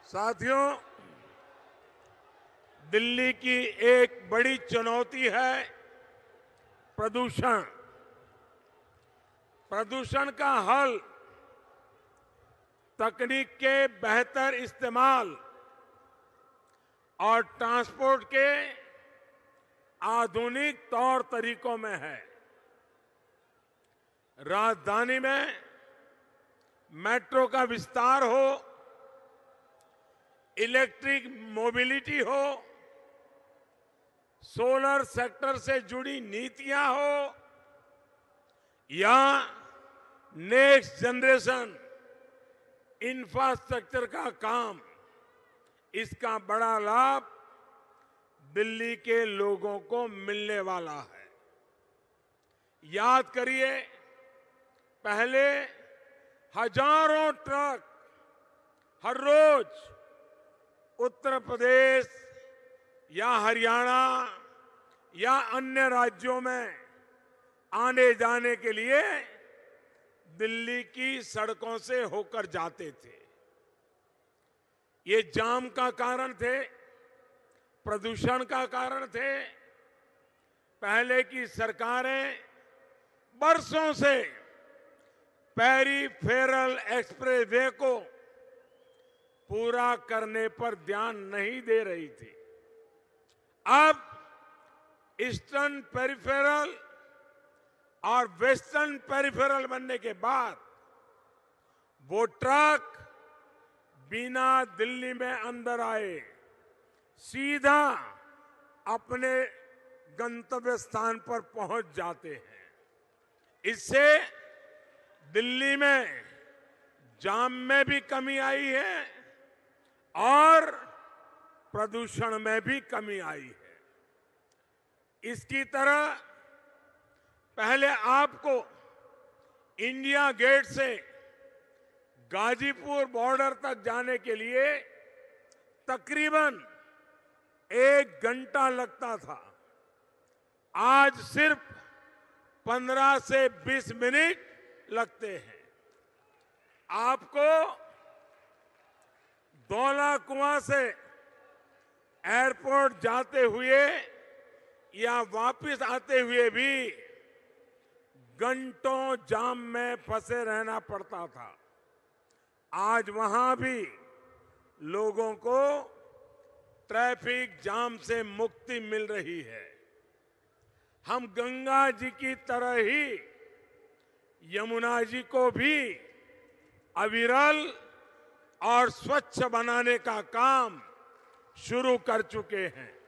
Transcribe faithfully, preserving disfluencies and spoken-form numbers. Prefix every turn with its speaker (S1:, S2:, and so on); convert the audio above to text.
S1: साथियों, दिल्ली की एक बड़ी चुनौती है प्रदूषण। प्रदूषण का हल तकनीक के बेहतर इस्तेमाल और ट्रांसपोर्ट के आधुनिक तौर तरीकों में है। राजधानी में मेट्रो का विस्तार हो, इलेक्ट्रिक मोबिलिटी हो, सोलर सेक्टर से जुड़ी नीतियां हो या नेक्स्ट जनरेशन इंफ्रास्ट्रक्चर का काम, इसका बड़ा लाभ दिल्ली के लोगों को मिलने वाला है। याद करिए, पहले हजारों ट्रक हर रोज उत्तर प्रदेश या हरियाणा या अन्य राज्यों में आने जाने के लिए दिल्ली की सड़कों से होकर जाते थे। ये जाम का कारण थे, प्रदूषण का कारण थे। पहले की सरकारें बरसों से पेरिफेरल एक्सप्रेसवे को पूरा करने पर ध्यान नहीं दे रही थी। अब ईस्टर्न पेरिफेरल और वेस्टर्न पेरिफेरल बनने के बाद वो ट्रक बिना दिल्ली में अंदर आए सीधा अपने गंतव्य स्थान पर पहुंच जाते हैं। इससे दिल्ली में जाम में भी कमी आई है और प्रदूषण में भी कमी आई है। इसकी तरह पहले आपको इंडिया गेट से गाजीपुर बॉर्डर तक जाने के लिए तकरीबन एक घंटा लगता था। आज सिर्फ पंद्रह से बीस मिनट लगते हैं। आपको धौला कुआं से एयरपोर्ट जाते हुए या वापस आते हुए भी घंटों जाम में फंसे रहना पड़ता था। आज वहां भी लोगों को ट्रैफिक जाम से मुक्ति मिल रही है। हम गंगा जी की तरह ही यमुना जी को भी अविरल और स्वच्छ बनाने का काम शुरू कर चुके हैं।